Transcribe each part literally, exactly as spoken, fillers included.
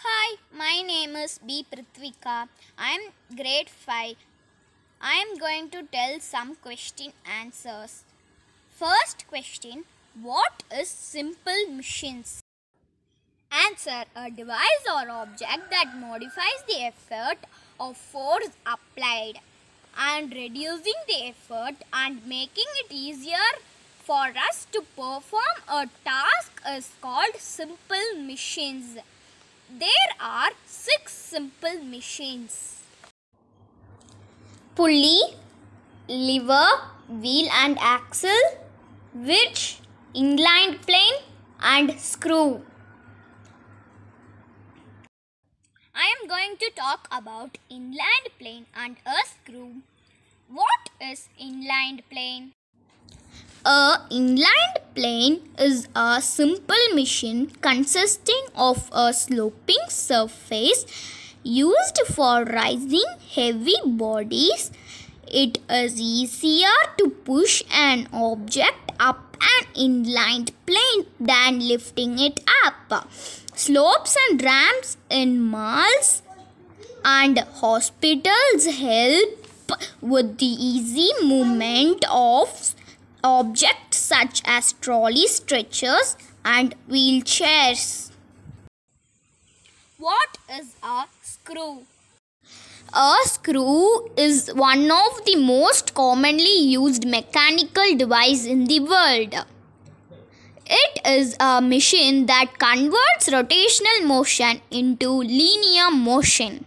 Hi, my name is B. Prithvika. I am grade five. I am going to tell some question answers. First question: what is simple machines? Answer: a device or object that modifies the effort of force applied and reducing the effort and making it easier for us to perform a task is called simple machines. There are six simple machines: pulley, lever, wheel and axle, winch, inclined plane and screw. I am going to talk about inclined plane and a screw. What is inclined plane? A inclined plane is a simple machine consisting of a sloping surface used for rising heavy bodies. It is easier to push an object up an inclined plane than lifting it up. Slopes and ramps in malls and hospitals help with the easy movement of objects such as trolley stretchers and wheelchairs. What is a screw? A screw is one of the most commonly used mechanical devices in the world. It is a machine that converts rotational motion into linear motion.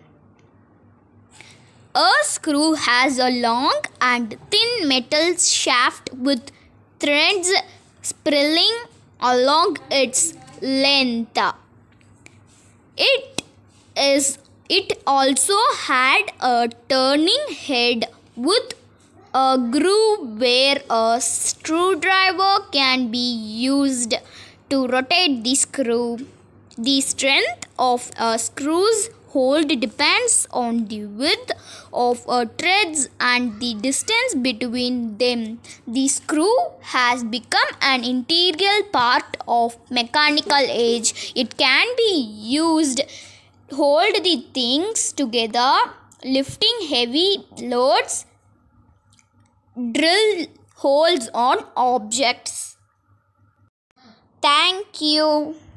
A screw has a long and thin metal shaft with threads spiraling along its length. It is it also had a turning head with a groove where a screwdriver can be used to rotate the screw. The strength of a screw's hold depends on the width of a threads and the distance between them. The screw has become an integral part of mechanical age. It can be used to hold the things together, lifting heavy loads, drill holes on objects. Thank you.